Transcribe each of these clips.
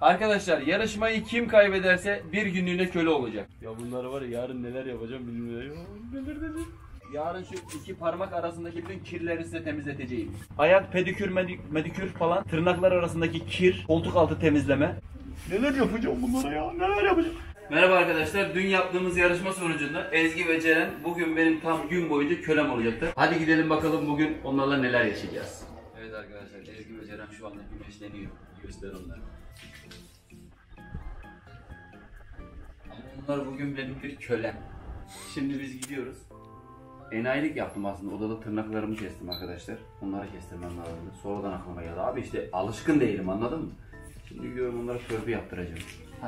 Arkadaşlar yarışmayı kim kaybederse bir günlüğüne köle olacak. Ya bunları var ya yarın neler yapacağım bilmiyorum. Yarın şu iki parmak arasındaki bütün kirleri size temizleteceğim. Ayak pedikür, medikür falan, tırnaklar arasındaki kir, koltuk altı temizleme. Neler yapacağım bunlara ya, neler yapacağım. Merhaba arkadaşlar, dün yaptığımız yarışma sonucunda Ezgi ve Ceren bugün benim tam gün boyunca kölem olacaktı. Hadi gidelim bakalım bugün onlarla neler yaşayacağız. Evet arkadaşlar, Ezgi ve Ceren şu anda güneşleniyor. Göster onları. Onlar bugün benim bir kölem. Şimdi biz gidiyoruz. Enayilik yaptım aslında. Odada tırnaklarımı kestim arkadaşlar. Onları kestirmem lazım. Sonradan aklıma geldi. Abi işte alışkın değilim, anladın mı? Şimdi gidiyorum onlara törpü yaptıracağım. Hadi.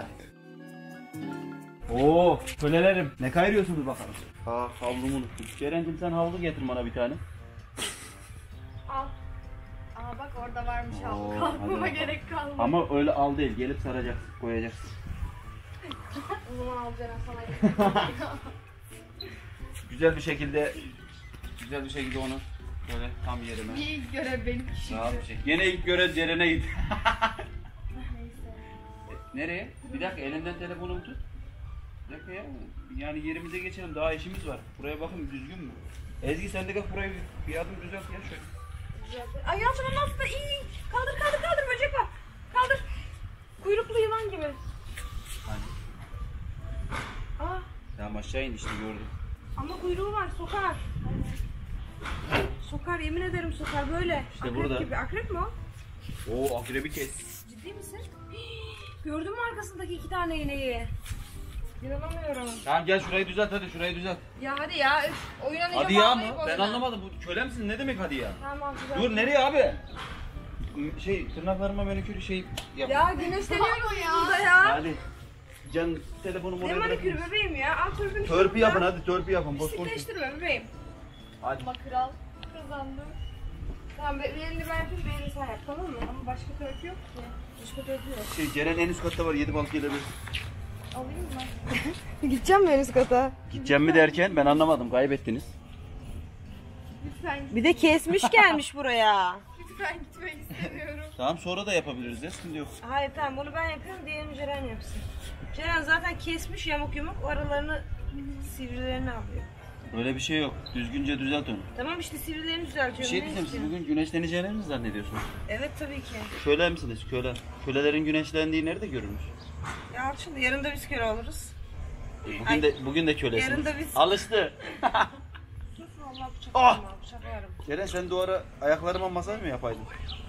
Oo, kölelerim. Ne kayırıyorsunuz bakalım? Aa, havlumu unuttum. Ceren'cim sen havlu getir bana bir tane. Al. Aa bak orada varmış havlu. Kalkmama gerek kalmadı. Ama öyle al değil. Gelip saracaksın, koyacaksın. O zaman al Ceren sana. Güzel bir şekilde onu böyle tam yerime. İyi görev benim kişiydi. Rahat bir şey. Yine ilk görev Ceren'e git. Neyse. Nereye? Bir dakika, elinden telefonumu tut. Bir dakika ya. Yani yerimize geçelim, daha işimiz var. Buraya bakın, düzgün mü? Ezgi sen de kalk burayı bir adım düzelt ya şöyle. Güzel. Ay yalçın nasıl da iyi. Kaldır böcek var. Kaldır. Kuyruklu yılan gibi. Hadi. Aa. Tamam aşağı in işte, gördüm. Ama kuyruğu var, sokar. Sokar, yemin ederim sokar böyle. İşte akrep burada. Gibi. Akrep mi o? Oo, akrebi kes. Ciddi misin? Gördün mü arkasındaki iki tane iğneyi? İnanamıyorum. Tamam gel şurayı düzelt, hadi şurayı düzelt. Ya hadi ya, oyuna ne Hadi ya mı? Ben anlamadım, bu köle misin? Ne demek hadi ya? Tamam güzel. Dur, nereye abi? Tırnaklarıma manikür yap. Ya güneşleniyoruz burada ya. Hadi. Can telefonumu Ne oraya manikür bırakayım. bebeğim ya? Al törpünü. Törpü yapın hadi, törpü yapın. Boş boş. Pislikleştirme bebeğim. Hadi. Ama kral kazandı. Tamam bir elini ben yapayım, bir elini sen yap, tamam mı? Ama başka törpü yok ki. Başka törpü yok. Ceren en üst katta var, 7 balık gelebilir. Alayım mı? Gideceğim mi en üst kata? Gideceğim mi derken ben anlamadım, kaybettiniz. Lütfen. Bir de kesmiş gelmiş buraya. Lütfen gitmek istemiyorum. Tamam sonra da yapabiliriz ya, sıkıntı yok. Hayır tamam, bunu ben yapıyorum, diğerini Ceren yapsın. Ceren zaten kesmiş yamuk yumuk, o aralarını, sivrilerini alıyor. Öyle bir şey yok, düzgünce düzelt onu. Tamam işte sivrilerini düzeltiyorum. Bir şey ne diyeceğim, siz istiyorsun? bugün güneşleneceğini mi zannediyorsunuz? Evet tabii ki. Köle misiniz, köle? Kölelerin güneşlendiği nerede görülmüş? Yalçın yarın da biz köle oluruz. Bugün de kölesiniz. Yarın da biz... Alıştı. Sus vallahi bıçak Ah! yapma, bıçak yarım. Ceren sen duvara ayaklarıma masaj mı yapaydın?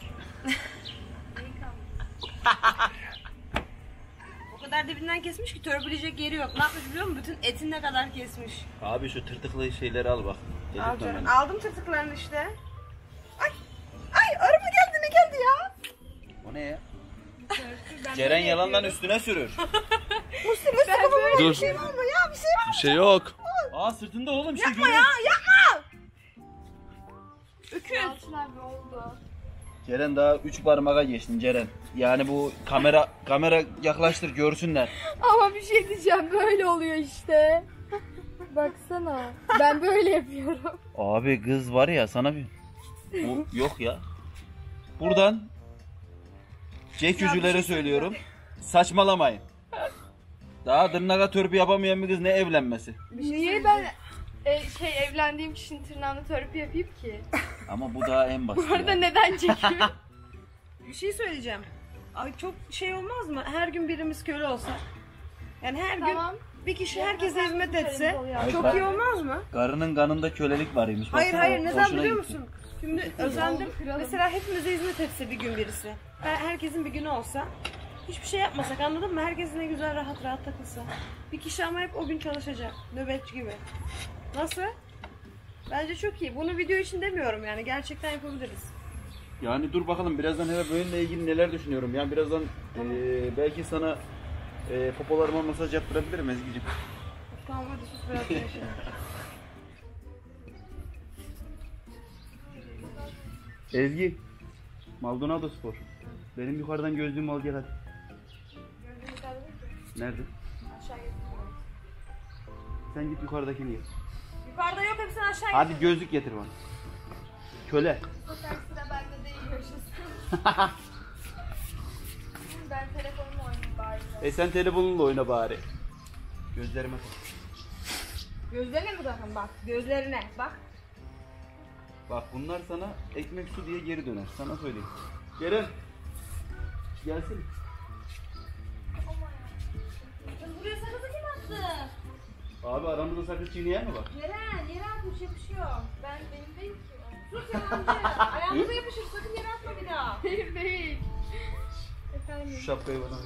O kadar dibinden kesmiş ki törpüleyecek yeri yok. Ne yapmış biliyor musun? Bütün etine kadar kesmiş. Abi şu tırtıklı şeyleri al bak. Al Delirtme Ceren. beni. Aldım tırtıklarını işte. Ay! Ay araba geldi, ne geldi ya? O ne ya? Ben Ceren böyle yalandan yapıyorum. üstüne sürür. Musti babama Dur. bir şey var mı ya? Bir şey var mı? Bir şey yok. Aa sırtında oğlum işte, Yapma ya, yapma! Öküz. Yalçın abi oldu. Ceren daha 3 parmağa geçtin Ceren. Yani bu kamera yaklaştır görsünler. Ama bir şey diyeceğim, böyle oluyor işte. Baksana. Ben böyle yapıyorum. Abi kız var ya sana bir... Bu yok ya. Buradan yüzülere söylüyorum. Saçmalamayın. Daha tırnağa törpü yapamayan bir kız ne evlenmesi. Niye ben evlendiğim kişinin tırnağını törpü yapayım ki? Ama bu daha en basit. Bu arada ya. neden çekiyor? Bir şey söyleyeceğim. Ay çok şey olmaz mı? Her gün birimiz köle olsa. Yani her Tamam. gün bir kişi herkese hizmet etse Hayır, çok ben- iyi olmaz mı? Karının kanında kölelik varmış. Hayır Baksana, hayır, neden hoşuna biliyor gitti. musun? Şimdi özendim. kralım. Mesela hepimize hizmet etse bir gün birisi. Herkesin bir günü olsa. Hiçbir şey yapmasak, anladın mı? Herkes ne güzel rahat rahat takılsa. Bir kişi ama hep o gün çalışacak. Nöbetçi gibi. Nasıl? Bence çok iyi. Bunu video için demiyorum yani. Gerçekten yapabiliriz. Yani dur bakalım, birazdan hele böyle ilgili neler düşünüyorum. Yani birazdan belki sana popolarıma masaj yaptırabilirim Ezgi'ciğim. Tamam hadi sus biraz konuşalım. Ezgi, Maldonado Spor. Benim yukarıdan gözlüğümü al gel hadi. Nerede? Aşağı gidiyorum. Sen git yukarıdakini gel. Yukarıda yok, hepsini aşağı Hadi gözlük getir bana. Köle. Sıra bende değil, görüşürüz. Ben telefonumu Sen telefonunla oyna bari. Gözlerime tak. Gözlerine mi bakın bak. Gözlerine bak. Bak bunlar sana ekmek su diye geri döner. Sana söyleyeyim. Ceren. Gelsin. Buraya sakızı kim attı? Abi aramızda sakız çiğneyen mi var? Ceren yere atmış yapışıyor. Benim değil ki. Sus yalancı. Ayağımıza yapışır sakın yere atma bir daha. Benim değil. Efendim. Şu şapkayı bana ver.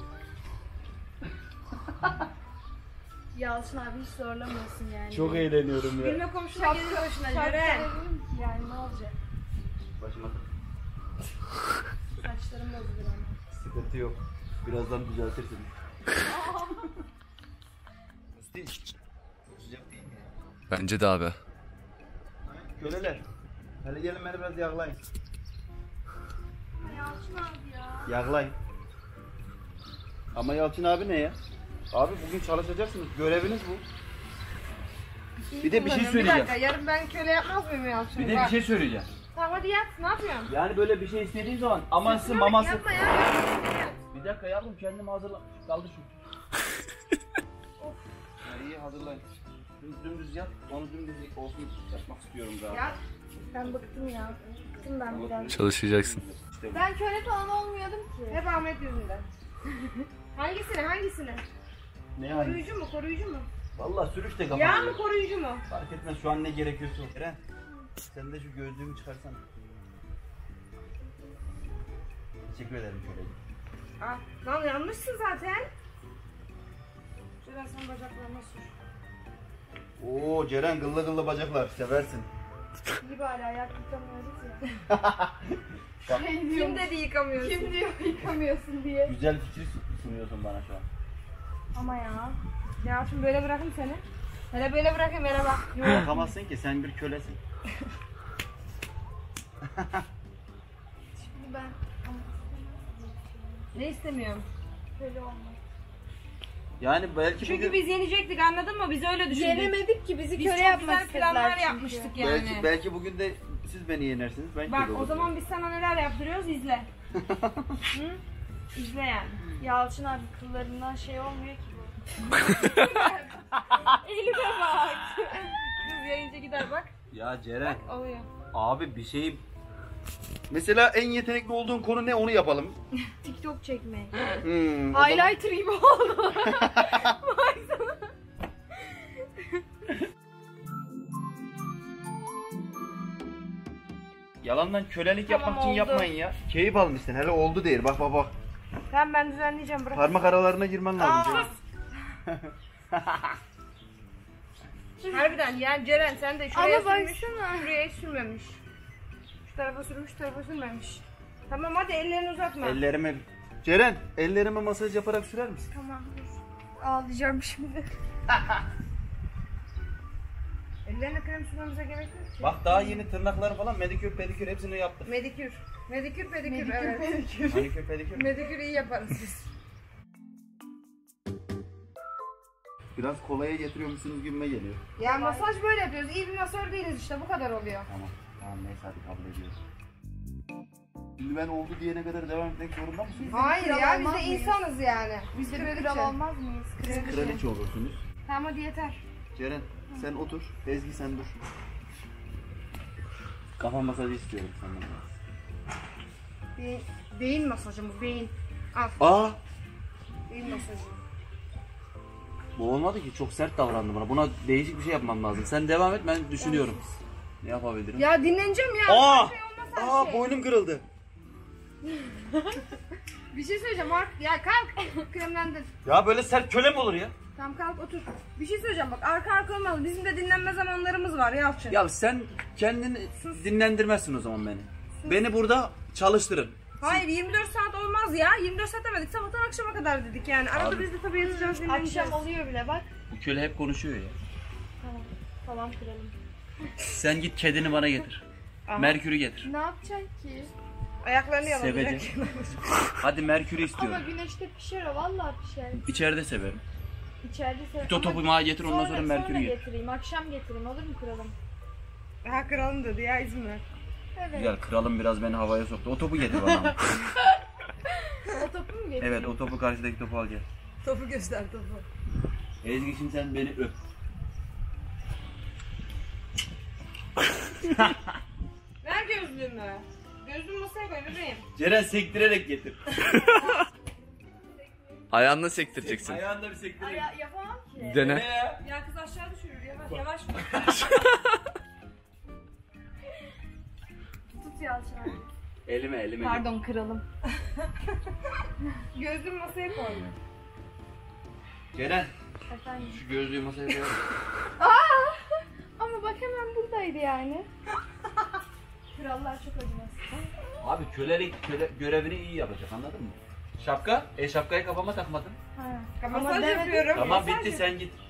Yalçın abi hiç zorlamıyorsun yani. Çok eğleniyorum ya. Gülme komşuna gelir başına Ceren. Yani ne olacak? Başıma Saçlarım bozulur ama. sıkıntı yok. Birazdan düzeltirsin. Musti. Sıcak değil mi ya? Bence de abi. Köleler. Hele gelin beni biraz yağlayın. Yalçın abi ya. Yağlayın. Ama Yalçın abi ne ya? Abi bugün çalışacaksınız. Göreviniz bu. Bir de bir şey Bir söyleyeceğim. dakika yarın ben köle yapmaz mıyım Yalçın? Bir de bir şey söyleyeceğim. Tamam hadi yat ne yapıyorsun? Yani böyle bir şey istediğin zaman aması maması. Yapma ya. Bir dakika yavrum kendimi hazırla. Kaldı şu. Of. Ya iyi hazırlayın. Dümdüz yat. Onu dümdüz olsun yapmak istiyorum galiba. Yat. Ben bıktım ya. Bıktım ben biraz. Çalışacaksın. İşte bu. Ben köle falan olmuyordum ki. Hep Ahmet yüzünden. Hangisine? Ne yani? Koruyucu mu? Vallahi sürüş de kapalı. Yağ mı koruyucu mu? Fark etmez şu an ne gerekiyorsa. Eren sen de şu gözlüğümü çıkarsana. Teşekkür ederim şöyle. Ah, lan yanlışsın zaten. Ceren sen bacaklarına sür. Oo Ceren gıllı gıllı bacaklar seversin. İyi bari ayak yıkamıyoruz ya. Bak Kim dedi yıkamıyorsun? Kim diyor yıkamıyorsun diye. güzel fikir sunuyorsun bana şu an. Ama ya. Ya şimdi böyle bırakayım seni. Hele böyle bırakayım hele bak. Bakamazsın ki sen bir kölesin. Şimdi ben ne istemiyorum? Köle olmak. Yani belki Çünkü bugün, biz yenecektik anladın mı? Biz öyle düşündük. Yenemedik ki bizi Biz köle çok yapmak güzel istediler planlar çünkü. yapmıştık belki, belki bugün de siz beni yenersiniz. Ben Bak köle o olurum. zaman biz sana neler yaptırıyoruz izle. Hı? İzle yani. Yalçın abi kıllarından şey olmuyor ki bu. Elime bak. Kız yayınca gider bak. Ya Ceren Oluyor. abi bir şey mesela en yetenekli olduğun konu ne onu yapalım. TikTok çekme. O zaman- Highlighter gibi oldu. Yalandan kölelik Tamam, yapmak için oldu. yapmayın ya. Keyif almışsın hele oldu değil bak bak bak. Tamam ben düzenleyeceğim bırak. Parmak aralarına girmen lazım. Ceren. Harbiden yani Ceren sen de şuraya Ama sürmüş. Şuraya hiç sürmemiş. Şu tarafa sürmüş, şu tarafa sürmemiş. Tamam hadi ellerini uzatma. Ellerime Ceren ellerime masaj yaparak sürer misin? Tamam dur. Ağlayacağım şimdi. Ellerine krem sürmemize gerek yok ki. Bak daha yeni tırnakları falan medikür pedikür hepsini yaptık. Medikür. Medikür pedikür evet. Manikür pedikür. Medikür iyi yaparız biz. Biraz kolaya getiriyormuşsunuz gibime geliyor. Ya masaj böyle yapıyoruz. İyi bir masör değiliz işte bu kadar oluyor. Tamam. Tamam neyse hadi kabul ediyoruz. Şimdi ben oldu diyene kadar devam etmek zorunda mısınız? Hayır kral ya biz olmaz de mıyız? insanız yani. Biz de Bir kraliçe. kral olmaz mıyız? Siz kraliçe olursunuz. Tamam hadi yeter. Ceren sen otur. Ezgi sen dur. Kafa masajı istiyorum senden. Beyin masajı mı? Beyin. Al. Aa! Beyin masajı. Bu olmadı ki çok sert davrandı bana. Buna değişik bir şey yapmam lazım. Sen devam et ben düşünüyorum. Ne yapabilirim? Ya dinleneceğim ya. Aa! Bir şey olmaz her şey. Boynum kırıldı. Bir şey söyleyeceğim. Ya kalk. Kremlendir. Ya böyle sert köle mi olur ya? Tamam kalk otur. Bir şey söyleyeceğim bak arka arka olmalı. Bizim de dinlenme zamanlarımız var Yalçın. Ya sen kendini dinlendirmezsin o zaman beni. Beni burada çalıştırın. Hayır 24 saat olmaz ya. 24 saat demedik. Sabahtan akşama kadar dedik yani. Arada Abi. biz de tabii yatacağız dinleneceğiz. Akşam oluyor bile bak. Bu köle hep konuşuyor ya. Tamam kıralım. Sen git kedini bana getir. Merkür'ü getir. Ne yapacaksın ki? Ayaklarını yalayacak. Seveceğim. Hadi Merkür'ü Ama istiyorum. güneşte pişer o vallahi pişer. İçeride severim. İçeride sev. Git o topu bana getir ondan sonra Merkür'ü Sonra getir. getireyim. Akşam getireyim olur mu kralım? Ha kralım dedi ya izin ver. Evet. Güzel kralım biraz beni havaya soktu. O topu getir bana. O topu mu getireyim? Evet o topu karşıdaki topu al gel. Topu göster topu. Ezgi şimdi sen beni öp. Ver gözlüğümü. Gözlüğümü masaya koy bebeğim. Ceren sektirerek getir. Ayağınla sektireceksin. Ayağında bir sektirerek. Yapamam ki. Ne Dene. ya? Ya kız aşağı düşürür yavaş. Tut Yalçın abi. Elime. Pardon kralım. Gözlüğümü masaya koy. Ceren Efendim. şu gözlüğü masaya koyalım. Ama bak hemen buradaydı yani. Krallar çok acımaz. Abi köle görevini iyi yapacak, anladın mı? Şapka? Şapkayı kafama takmadın. Ha. Masaj yapıyorum. Tamam Masaj bitti, sen git.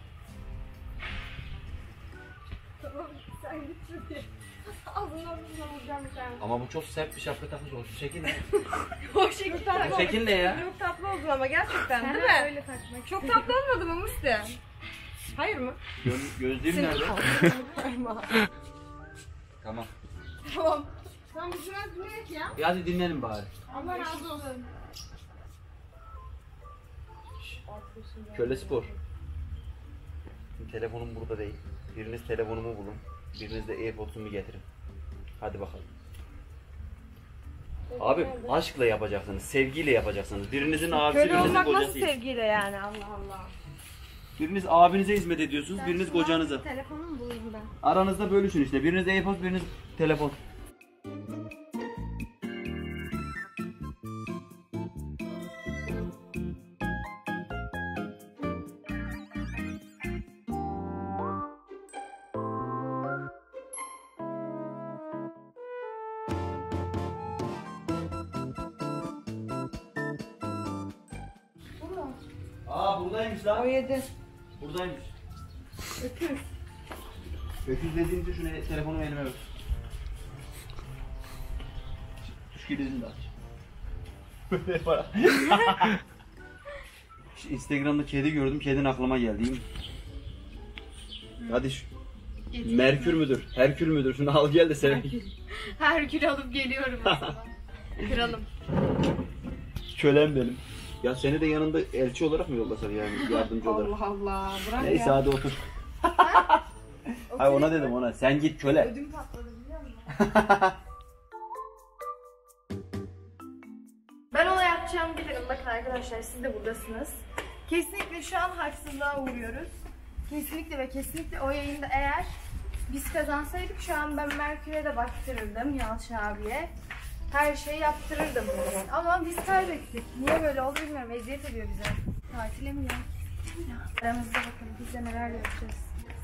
Tamam sen git şuraya. Ağzından vuracağım bir tane. Ama bu çok sert bir şapka takmış olsun. Şekil ne? O şekil tatlı. Bu şekil ne ya? Çok tatlı oldun ama gerçekten Sen değil mi? öyle takmak. Çok tatlı olmadı mı Musti? Hayır mı? Gözlüğüm nerede? Tamam. Tamam. Tamam biz biraz dinleyelim ya. Hadi dinlenin bari. Allah razı olsun. Köle spor. Şimdi telefonum burada değil. Biriniz telefonumu bulun. Biriniz de AirPods'umu getirin. Hadi bakalım. Abi aşkla yapacaksınız, sevgiyle yapacaksınız. Birinizin abisi, Köle birinizin olmak nasıl kocası. sevgiyle yani Allah Allah. Biriniz abinize hizmet ediyorsunuz, biriniz kocanıza. Telefonumu bulayım ben. Aranızda bölüşün işte. Biriniz AirPods, biriniz telefon. Aa buradaymış lan. O yedi. Buradaymış. Öküz. Öküz dediğince şunu telefonumu elime ver. Tuş kilidini de aç. Böyle yapar. Şu Instagram'da kedi gördüm, kedin aklıma geldi, değil mi? Hadi şu. Merkür müdür? Herkül müdür? Şunu al gel de sen. Herkül alıp geliyorum aslında. Kralım. Kölem benim. Ya seni de yanında elçi olarak mı yollasak yani, yardımcı olarak? Allah Allah. Bırak Neyse ya. hadi otur. Hayır ona dedim, ona. Sen git köle. Ödüm patladı biliyor musun? Ben ona yapacağımı bilirim. Bakın arkadaşlar siz de buradasınız. Kesinlikle şu an haksızlığa uğruyoruz. Kesinlikle ve kesinlikle o yayında eğer biz kazansaydık şu an ben Merkür'e de baktırırdım Yalçın abiye. Her şeyi yaptırırdım. Ama biz kaybettik. Niye böyle oldu bilmiyorum. Eziyet ediyor bize. Tatile mi ya? Aramızda bakın biz de neler yapacağız.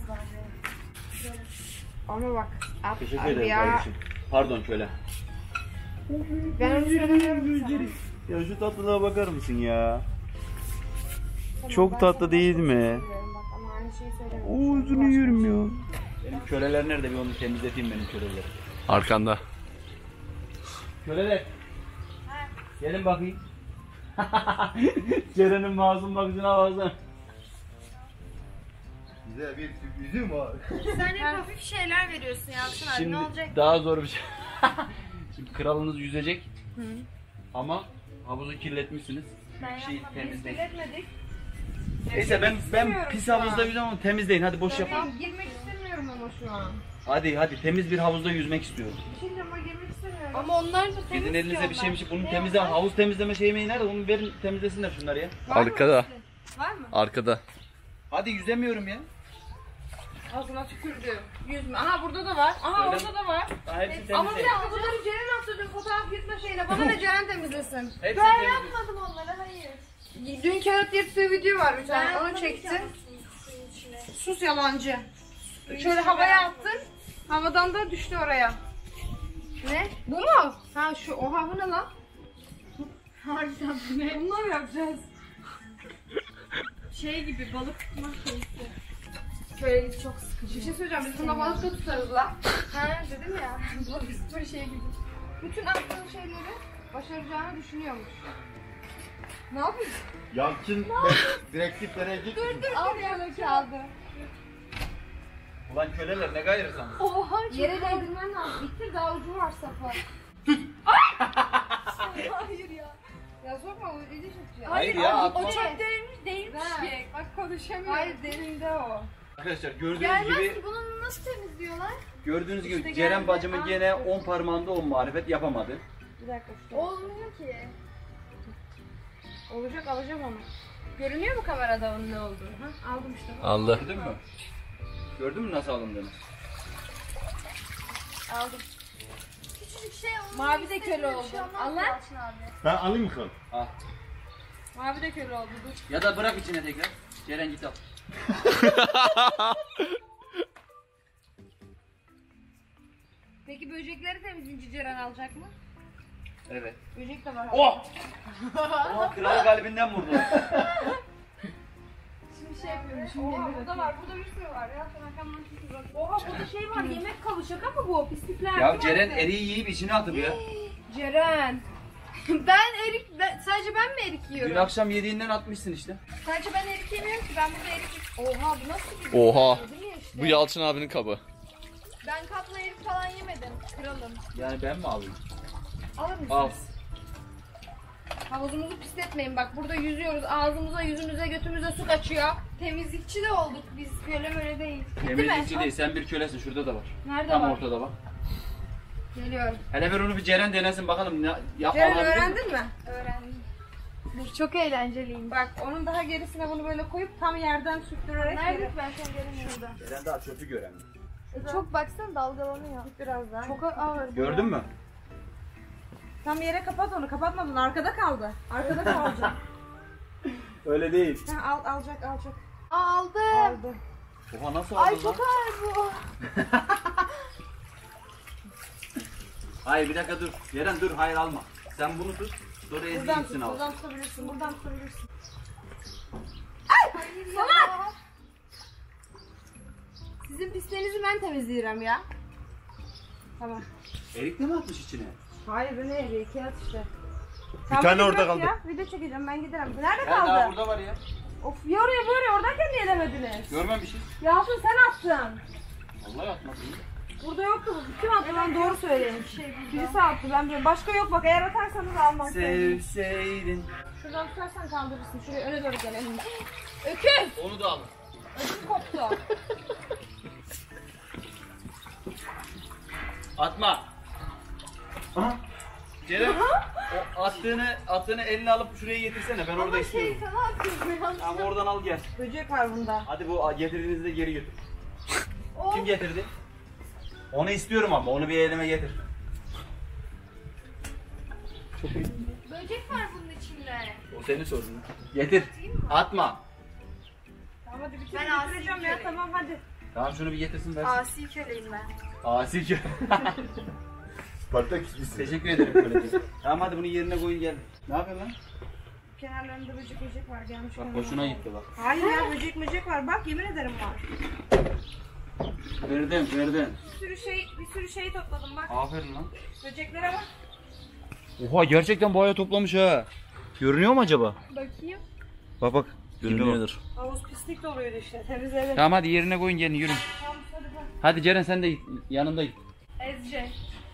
Ama bak. Teşekkür abi ederim ya. kardeşim. Pardon köle. Ben onu söylemiyorum sana. Ya şu tatlılığa bakar mısın ya? Tamam, Çok ben tatlı sana değil başka bir mi? şey söylüyorum bak ama aynı şeyi söylemiyorum. Oo yüzünü yiyorum ya. Benim köleler nerede, bir onu temizleteyim benim köleleri. Arkanda. Köleler. Gelin bakayım. Ceren'in masum bakışına baksana. Bize bir sürprizim var. Sen hep hafif şeyler veriyorsun Yalçın abi. Şimdi Ne olacak? daha zor bir şey. Şimdi kralınız yüzecek. Ama havuzu kirletmişsiniz. Ben Bir şey yapmadım. Biz temizleyin. kirletmedik. Neyse ben pis havuzda yüzemem ama temizleyin, hadi boş yapın. Ben girmek istemiyorum ama şu an. Hadi temiz bir havuzda yüzmek istiyorum. Şimdi ama girmek istemiyorum. Ama onlar da temiz Gidin elinize bir ki şeymiş, onlar. bunu Ne temizle, onlar? havuz temizleme şeyi nerede? Onu verin temizlesinler şunlar ya. Arkada. Var mı? Arkada. Hadi yüzemiyorum ya. Ağzına tükürdü. Yüzme. Aha burada da var. Aha Öyle orada da var. Daha hepsini Ama bir temizleyin. dakika bunları Ceren attırdı. Fotoğraf yırtma şeyine. Bana ne Ceren temizlesin. Hepsini Ben temizleyin. yapmadım onları hayır. Dün kağıt yırttığı video var bir tane. Ben Onu yapmadım çektim. ki suyun içine. Sus yalancı. Şöyle havaya attın. Havadan da düştü oraya. Ne? Bu mu? Ha şu oha bu ne lan? Harbiden bu ne? Bunlar yapacağız. Şey gibi balık tutmak keyifli. Şöyle çok sıkıcı. Bir şey söyleyeceğim. Biz bunda balık da tutarız la. Ha dedim ya. Balık tutma şey gibi. Bütün attığın şeyleri başaracağını düşünüyormuş. Ne yapıyorsun? Yalçın direktiflere git. Al yana kağıdı. Ulan köleler ne gayrı sana? Oha Yere değdirmen lazım. İttir daha ucu var safa. hayır ya. Ya sokma o iyice çok ya. Hayır ya, o atma. çok değmiş değil konuşamıyorum. Hayır derinde o. Arkadaşlar gördüğünüz Gelmez gibi ki bunu nasıl temizliyorlar? gördüğünüz gibi İşte Ceren geldi. bacımın Aa. gene 10 parmağında 10 marifet yapamadı. Bir dakika şu. Olmuyor ki. Olacak, alacağım onu. Görünüyor mu kamerada onun ne olduğunu? Ha? Aldım işte. Aldı. Gördün mü? Gördün mü nasıl alındığını? Aldım. Küçücük şey olmuyor. Mavi de köle oldu. Allah. Yalçın abi. Ben alayım mı kan? Al. Mavi de köle oldu. Dur. Ya da bırak içine tekrar. Ceren git al. Peki böcekleri temizleyince Ceren alacak mı? Evet. Böcek de var. Oh! Oha kral kalbinden vurdu. Şimdi şey yapıyorum. Şimdi Oha burada var. Burada bir sürü var ya. Sen arkamdan çıkıyor bak. Oha burada şey var. Yemek kalı. Şaka mı bu? Pislikler. Ya Ceren eriği yiyip içine atıp ya. Ceren. sadece ben mi erik Dün yiyorum? akşam yediğinden atmışsın işte. Sadece ben erik yemiyorum ki. Ben burada erik Oha bu nasıl bir Oha. değil mi işte? Bu Yalçın abinin kabı. Ben kapla erik falan yemedim. Kralım. Yani ben mi alayım? Alır mısın? Al. Havuzumuzu pisletmeyin. Bak burada yüzüyoruz. Ağzımıza, yüzümüze, götümüze su kaçıyor. Temizlikçi de olduk biz. Köle möle değil. Temizlikçi değil sen bir kölesin şurada da var. Nerede Tam var? ortada bak. Geliyorum. Hele ver onu bir Ceren denesin bakalım ne Ceren alabilir mi? öğrendin mi? Öğrendim. Çok eğlenceliyim. Bak onun daha gerisine bunu böyle koyup tam yerden sürttürerek Nerede yere. ki ben seni göremiyorum. Ceren daha çöpü gören. Çok baksana dalgalanıyor. Biraz daha. Çok ağır. Gördün mü? Tam yere kapat onu. Kapatmadın. Arkada kaldı. Arkada kalacak. Öyle değil. Ha, alacak. Aldım. Aldı. Oha nasıl Ay aldın lan? çok ağır bu. Hayır bir dakika dur. Ceren dur hayır alma. Sen bunu tut. Sonra Ezgi Buradan gitsin tut. al. Buradan tutabilirsin. Buradan tutabilirsin. Hayır ya. Sizin pislerinizi ben temizleyeceğim ya. Tamam. Erik de mi atmış içine? Hayır bu ne eriği? Kağıt işte. Bir tane orada kaldı. Ya. Video çekeceğim ben giderim. Nerede Ben daha kaldı? burada var ya. Of ya oraya oradayken niye demediniz? Görmemişiz. Yalçın sen attın. Vallahi atmadın. Burada yoktu bu. Kim attı lan doğru söyleyin. Birisi attı ben biliyorum. Başka yok bak eğer atarsanız almam. Sevseydin. Şuradan tutarsan kaldırırsın. Şuraya öne doğru gelelim. Öküz! Onu da al. Öküz koptu. Atma. Aha. Ceren o attığını eline alıp şuraya getirsene ben orada Ama istiyorum. şey sana atıyorum ya. Tamam oradan al gel. Böcek var bunda. Hadi bu getirdiğinizde geri götür. O Kim getirdi? Onu istiyorum ama onu bir elime getir. böcek var bunun içinde. O senin sorunun. Getir. Atma. Tamam hadi bir Ben kere asi getireceğim ya köleyim. tamam hadi. Tamam şunu bir getirsin versin. Asi köleyim ben. Asi ki. Spartak istiyor. Teşekkür ederim böylece. Tamam hadi bunu yerine koyun gel. Ne yapıyorsun lan? Kenarlarında böcek var gelmiş. Bak kenarına. hoşuna gitti bak. Hayır ya böcek var bak yemin ederim var. Verdin. Bir sürü şey topladım bak. Aferin lan. Böceklere bak. Oha gerçekten bayağı toplamış ha. Görünüyor mu acaba? Bakayım. Bak. Görünüyordur. Havuz pislik doluydu işte temizledim. Tamam hadi yerine koyun gelin yürün. Tamam hadi bak. Hadi Ceren sen de git. Yanımda git. Ezce.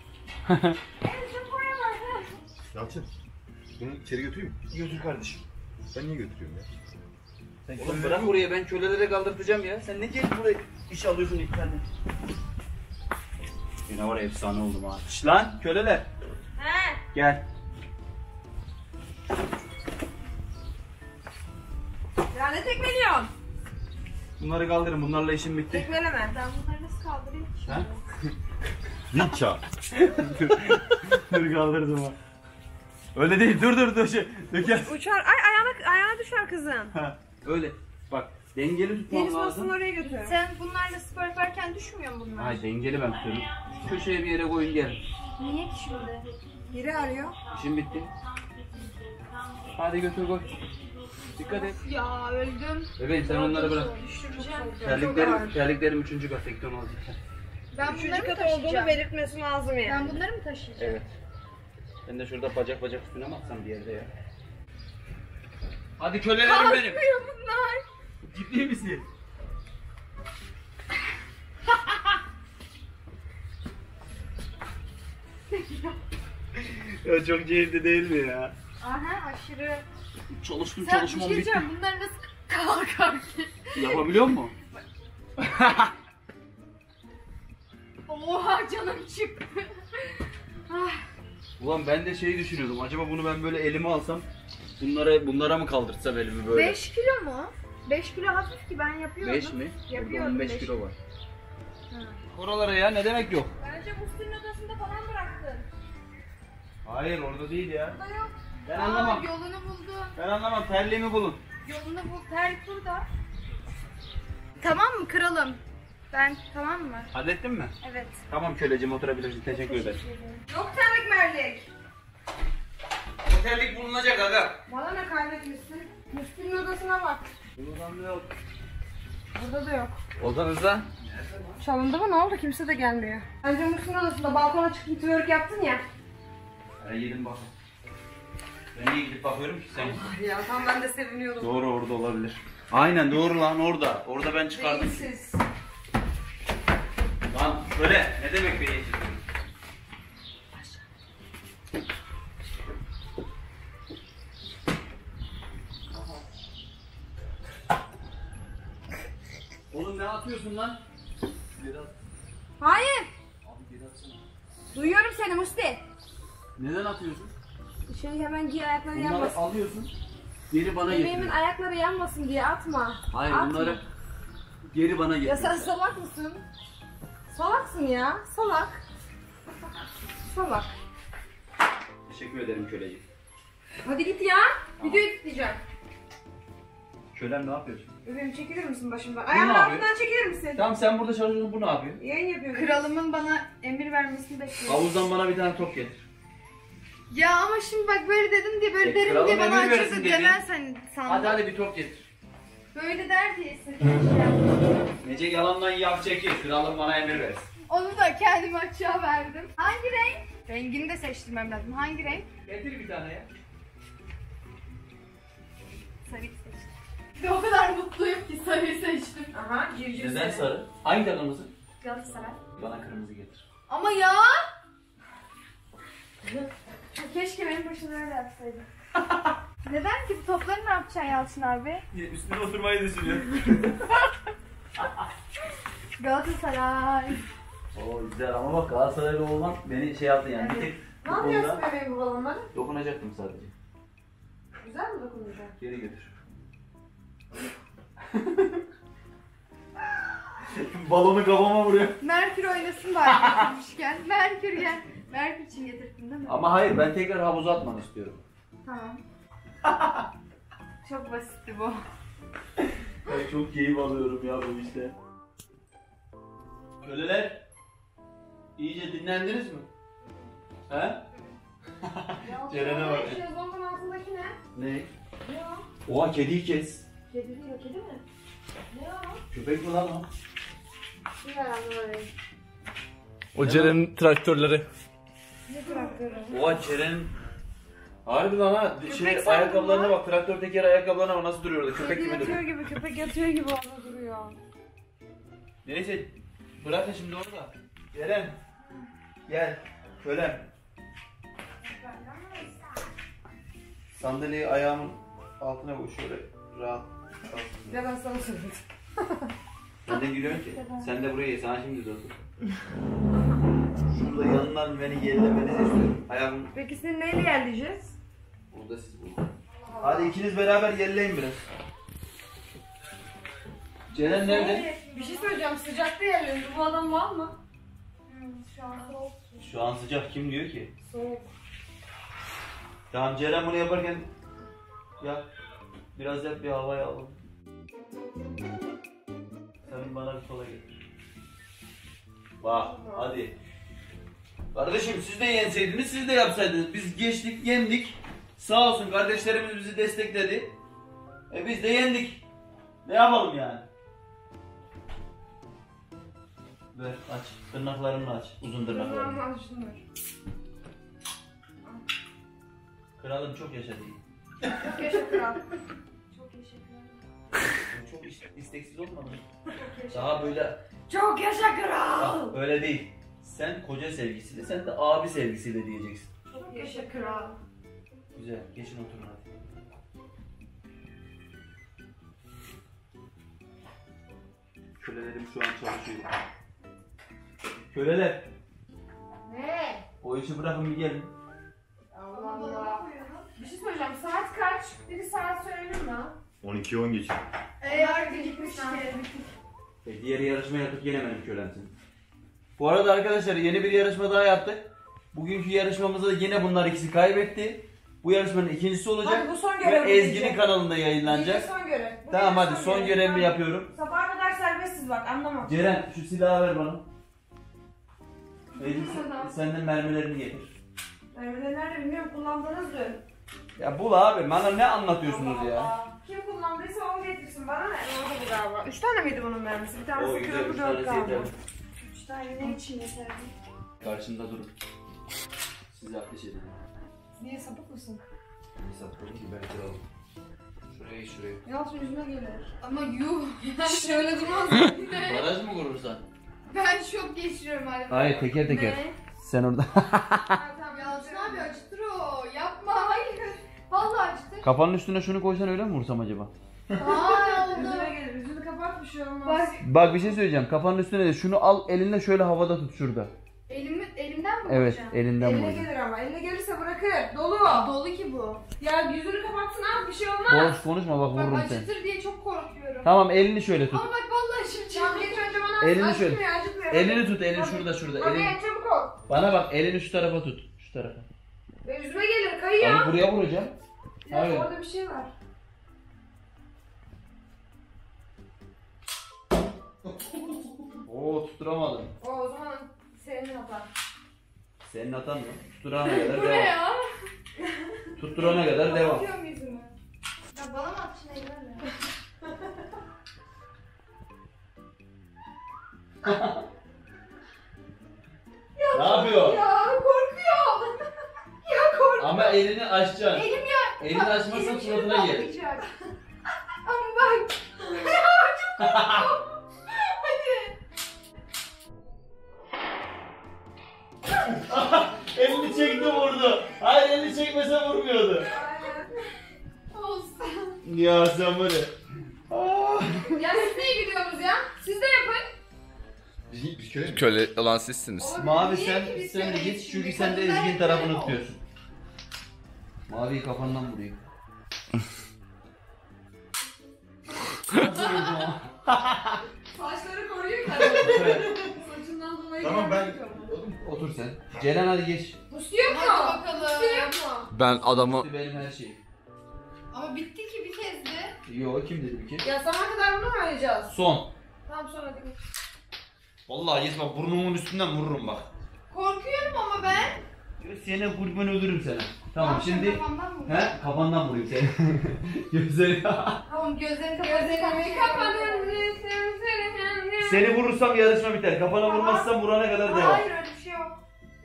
Yalçın. Bunu içeri götüreyim mi? Götür kardeşim. Ben niye götürüyorum ya? Oğlum bırak oraya ben kölelere kaldırtacağım ya. Sen ne gelip buraya iş alıyorsun ilk tane? Yine var ya efsane oldum ha. Şş lan köleler. He. Gel. Ya ne tekmeliyorsun? Bunları kaldırın bunlarla işim bitti. Tekmeleme. Ben bunları nasıl kaldırayım? Ha? Ninja. Dur kaldırdım ha. Öyle değil dur şey. Döker. Uçar. Ay ayağına düşer kızım. Ha, öyle. Bak dengeli tutmam Deniz lazım. basını oraya götür. Sen bunlarla spor yaparken düşmüyor mu bunlar? Hayır dengeli ben tutuyorum. Şu köşeye bir yere koyun gelin. Niye ki şimdi? Biri arıyor. İşim bitti. Hadi götür koy. Dikkat et. Ya öldüm. Bebeğim sen onları bırak. Düşüreceğim. Terliklerim 3. kat tekton olacak. Ben Üçüncü bunları mı kat olduğunu taşıyacağım? belirtmesi lazım yani. Ben bunları mı taşıyacağım? Evet. Ben de şurada bacak üstüne mi atsam bir yerde ya? Hadi kölelerim benim. Kalkmıyor bunlar. Ciddi misin? ya çok keyifli değil mi ya? Aha aşırı. Çalıştım Sen bir çalışmam şey bitti. diyeceğim. Bunları nasıl Kalk. Yapabiliyor musun? Oha canım çıktı. Ulan ben de şey düşünüyordum. Acaba bunu ben böyle elime alsam bunlara mı kaldırtsam elimi böyle? 5 kilo mu? 5 kilo hafif ki ben yapıyorum. 5 mi? Yapıyorum. 15 kilo var. Oralara ya ne demek yok? Bence Musti'nin odasında falan bıraktın. Hayır orada değil ya. Burada yok. Ben anlamam. Yolunu buldum. Ben anlamam. Terliğimi bulun. Yolunu bul. Terlik burada. Tamam mı kralım? Tamam mı? Hallettin mi? Evet. Tamam köleciğim oturabilirsin. Teşekkür ederim. Yok terlik merlik. O terlik bulunacak aga. Bana ne kaybetmişsin? Musti'nin odasına bak. Buradan yok. Burada da yok. Odanızda? Çalındı mı? Ne oldu? Kimse de gelmiyor. Önce Musti'nin odasında balkona çıktın twerk yaptın ya. Ben yedim bakın. Ben niye gidip bakıyorum ki sen? Ya tam ben de seviniyordum. Doğru orada olabilir. Aynen doğru lan orada. Orada ben çıkardım. Beyinsiz. Lan böyle ne demek beyinsiz? Oğlum ne atıyorsun lan? Geri at. Hayır. Abi geri atsana. Duyuyorum seni Musti. Neden atıyorsun? Hemen giy ayakları Bunları yanmasın. alıyorsun. Geri bana Bebeğimin getiriyorsun. ayakları yanmasın diye atma. Hayır Atma. bunları geri bana Ya getiriyorsun. sen salak mısın? Salaksın ya. Salak. Salak. Teşekkür ederim köleciğim. Hadi git ya. Videoyu editleyeceğim. Kölem ne yapıyorsun? Bebeğim çekilir misin başımdan? ne Ayağımın yapıyor? altından çekilir misin? Tamam sen burada çalışıyorsun bu ne yapıyor? Yayın yapıyorum. Kralımın bana emir vermesini bekliyorum. Havuzdan bana bir tane top getir. Ya ama şimdi bak böyle dedim diye böyle derim kralım diye bana emir versin açıldı dedi. demez sen Hadi sandın. bir top getir. Böyle der diye istedim. Nece yalandan yap çekil. Kralım bana emir versin. Onu da kendim açığa verdim. Hangi renk? Rengini de seçtirmem lazım. Hangi renk? Getir bir tane ya. Sarıyı seçtim. Bir de o kadar mutluyum ki sarıyı seçtim. Aha, civciv Neden sarı? Hangi takımlısın? Galatasaray. Bana kırmızı getir. Ama ya! Keşke benim başına öyle yapsaydın. Neden ki bu topları ne yapacaksın Yalçın abi? Üstüne oturmayı düşünüyor. Galatasaray. Oo güzel ama bak Galatasaraylı olmak beni şey yaptı yani. Bir tek Ne bu yapıyorsun konuda bebeğim bu balonları? dokunacaktım sadece. Güzel mi dokunacak? Geri götür. Balonu kafama vuruyor. Merkür oynasın bari getirmişken. Merkür gel. Merkür için getirdin değil mi? Ama hayır ben tekrar havuza atmanı istiyorum. Tamam. Çok basitti bu. Ben çok keyif alıyorum ya bu işte. Köleler, iyice dinlendiniz mi? He? Ceren'e bak. Şezlongun altındaki ne? Ne? Ne o? Oha kediyi kes. Kedi değil o, kedi mi? Ne o? Köpek mi lan o? Bir ver anlamadım. O Ceren'in traktörleri. Ne traktörü? Oha Ceren'in... Harbi lan ha. Şey, sandım ayakkabılarına lan. bak. Traktör teker ayakkabılarına bak nasıl duruyor orada. Köpek Kedi gibi yatıyor duruyor. gibi, köpek yatıyor gibi orada duruyor. Neyse. Bırakın şimdi orada. Ceren. Gel. Kölem. Sandalyeyi ayağımın altına koy şöyle rahat. Ya ben sana söyledim. Neden gülüyorsun ki? Sen de buraya ye. Sana şimdi de otur. Şurada yanından beni yerlemenizi istiyorum. Ayağım Peki seni neyle yerleyeceğiz? burada siz bulun. Hadi ikiniz beraber yerleyin biraz. Ceren nerede? Bir şey söyleyeceğim, sıcakta yerliyoruz. Bu adam var mı? Şu an soğuk. Şu an sıcak kim diyor ki? Soğuk. Tamam Ceren bunu yaparken ya biraz hep bir havaya alalım. Sen bana bir kola getir. Bak hadi. Kardeşim siz de yenseydiniz siz de yapsaydınız. Biz geçtik yendik. Sağ olsun kardeşlerimiz bizi destekledi. Biz de yendik. Ne yapalım yani? Ver aç. Tırnaklarını aç. Uzun tırnaklarını. Tamam, şunu ver. Kralım çok yaşa değil. Çok yaşa kral. Çok yaşa kral. Çok isteksiz olmadı mı? Çok yaşa. Daha böyle Çok yaşa kral. bak, öyle değil. Sen koca sevgisiyle, sen de abi sevgisiyle diyeceksin. Çok yaşa kral. Güzel, geçin oturun hadi. Kölelerim şu an çalışıyor. Köleler. Ne? O işi bırakın bir gelin. Allah Allah. Bir şey söyleyeceğim. Saat kaç? Bir saat söyleyelim mi? 12-10 geçiyor. Artık gitmiş ki. Diğer yarışma yapıp yine benim kölemsin. Bu arada arkadaşlar yeni bir yarışma daha yaptık. Bugünkü yarışmamızda yine bunlar ikisi kaybetti. Bu yarışmanın ikincisi olacak. Hadi bu son Ve görev. Ezgi'nin kanalında yayınlanacak. Son görev. Bu Tamam gece hadi son görev. görevimi Tamam. yapıyorum. Sabaha kadar serbestsiz bak anlamam. Ceren şu silahı ver bana. Ezgi sen de mermilerini getir. Evde nerede bilmiyorum kullandınız dün. Ya bul abi bana ne anlatıyorsunuz Allah ya? Allah. Kim kullandıysa onu getirsin bana ne? Orada bu galiba. 3 tane miydi bunun mermisi? Bir tanesi kırıldı 4 tanesi galiba. yeterli. 3 tane ne için yeterli? Karşımda durun. Size ateş edin. Niye sapık mısın? Hesapladım ki ben kralım. Şuraya. Yalçın yüzüme gelir. Ama yuh. Şöyle durmaz. Baraj mı kurursan? Ben şok geçiriyorum hala. Hayır teker teker. Ne? Sen orada. Tamam Yalçın abi acıtır o. Yapma hayır. Vallahi acıtır. Kafanın üstüne şunu koysan öyle mi vursam acaba? Aa oldu. Yüzüme gelir. Yüzünü kapat bir şey olmaz. Bak Bak bir şey söyleyeceğim. Kafanın üstüne de şunu al elinle şöyle havada tut şurada. elimden mi Evet vuracağım? elinden Eline vur. gelir ama. Eline gelirse bırakır. Dolu. Dolu ki bu. Ya yüzünü kapatsın abi bir şey olmaz. Boş konuşma bak Bak vururum seni. acıtır diye çok korkuyorum. Tamam elini şöyle tut. Ama bak vallahi şimdi Tamam geç önce bana. Elini Acıtmıyor, şöyle. acıtmıyor. Elini tut elini Hadi. şurada. Hadi Elini... çabuk ol. Bana bak elini şu tarafa tut. Şu tarafa. Ve yüzüme gelir kayıyor. Abi buraya vuracağım. Ya, Hayır. orada bir şey var. Oo tutturamadım. O zaman senin hatan. Senin hatan mı? Tutturana kadar Bu ne devam. ya? Tutturana kadar devam. Bakıyorum yüzüme. Ya bana mı atışına gider ya? Ne yapıyor? Ya korkuyorum. Ya korkuyorum. Ama elini açacaksın. Elim ya. Elini açmazsan Elim şimdi suratına gel. patlayacak. Ama bak. Ya çok korkuyorum. Hadi. Elini çekti vurdu. Hayır elini çekmese vurmuyordu. Olsun. Ya sen böyle. Ya siz niye gidiyorsunuz ya? Siz de yapın. Biz köle mi? Köle olan sizsiniz. Mavi Niye sen ki biz de şöyle git çünkü şimdi sen de kadınlar Ezgi'nin hep tarafını böyle tutuyorsun. Maviyi kafandan vurayım. Saçları koruyor Saçından dolayı Tamam ben... Otur sen. Ceren hadi geç. Pusu yok mu? Hadi bakalım. Pusu yok mu? Ben adamı Benim her şeyim. Ama bitti ki bir kezdi. Yo kim dedi bir kez? Ya sabah kadar bunu mu oynayacağız? Son. Tamam sonra hadi. Vallahi yes bak burnumun üstünden vururum bak. Korkuyorum ama ben. Seni kurban öldürürüm seni. Tamam şimdi Kafamdan mı? he kafandan vurayım seni. Gözleri. Tamam gözlerini Gözlerimi kapatın. Seni vurursam yarışma biter. Kafana vurmazsam vurana kadar devam. Hayır öyle bir şey yok.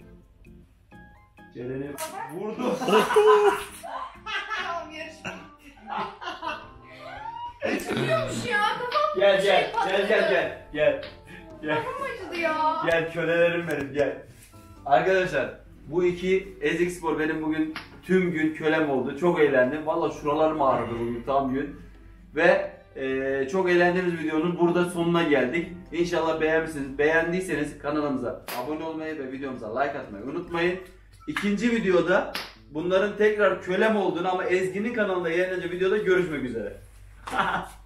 Ceren'i vurdu. Tamam yarışma. Acıtıyormuş ya kafam Gel şey gel patladı. gel. acıdı ya. Gel kölelerim benim gel. Arkadaşlar bu iki Ezik Spor benim bugün tüm gün kölem oldu. Çok eğlendim. Valla şuralarım ağrıdı bugün tam gün. Ve çok eğlendiğimiz videonun burada sonuna geldik. İnşallah beğenmişsiniz. Beğendiyseniz kanalımıza abone olmayı ve videomuza like atmayı unutmayın. İkinci videoda bunların tekrar kölem olduğunu ama Ezgi'nin kanalında yayınlanacak videoda görüşmek üzere.